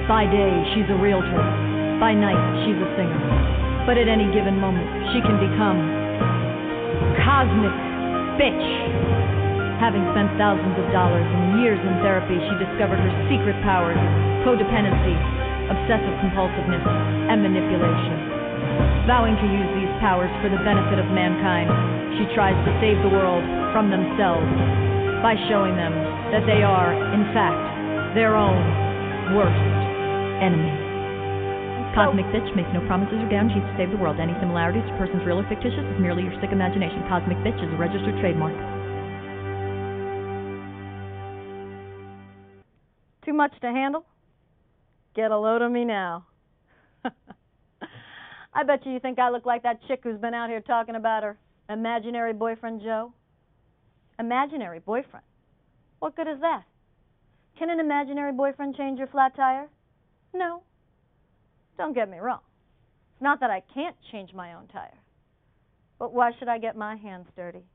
By day, she's a realtor. By night, she's a singer. But at any given moment, she can become Cosmic Bitch. Having spent thousands of dollars and years in therapy, she discovered her secret powers: codependency, obsessive compulsiveness, and manipulation. Vowing to use these powers for the benefit of mankind, she tries to save the world from themselves by showing them that they are, in fact, their own worst enemy. Cosmic Bitch makes no promises or guarantees to save the world. Any similarities to persons real or fictitious is merely your sick imagination. Cosmic Bitch is a registered trademark. Too much to handle? Get a load of me now. I bet you think I look like that chick who's been out here talking about her imaginary boyfriend, Joe. Imaginary boyfriend? What good is that? Can an imaginary boyfriend change your flat tire? No. Don't get me wrong. It's not that I can't change my own tire. But why should I get my hands dirty?